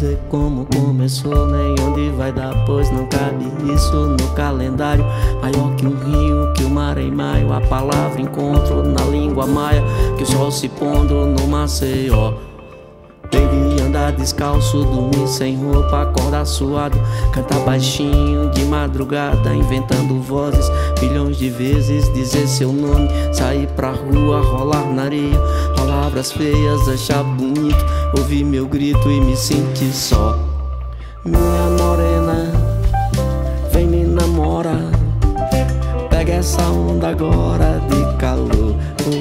dizer como começou, nem onde vai dar, pois não cabe isso no calendário. Maior que um rio, que o mar em maio, a palavra encontro na língua maia, que o sol se pondo no Maceió. Baby, andar descalço, dormir sem roupa, acordar suado, cantar baixinho de madrugada, inventando vozes milhões de vezes, dizer seu nome, sair pra rua, rolar na areia, palavras feias, achar bonito, ouvir meu grito e me sentir só. Minha morena, vem me namora, pega essa onda agora de calor.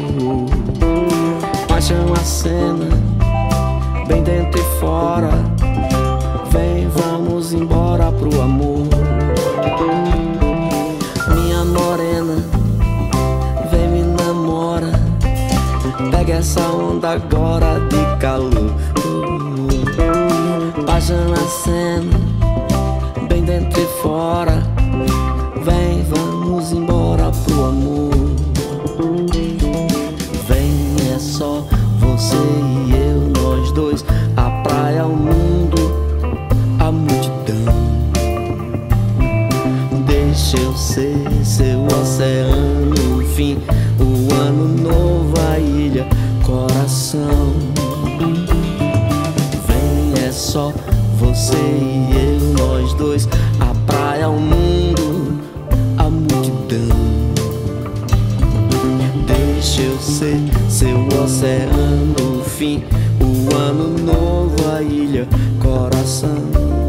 Paixão a cena, bem dentro e fora, vem, vamos embora pro amor. Minha morena, vem me namora, pega essa onda agora de calor. Paixão na cena, bem dentro e fora, vem, vamos embora pro amor. Vem, é só você e eu, nós dois, a praia, o mundo, a multidão. Deixa eu ser seu oceano, o fim, o ano novo, a ilha, coração. Vem, é só você e eu, nós dois, a praia, o mundo, a multidão. Deixa eu ser seu oceano, o fim, o ano novo, a ilha, coração.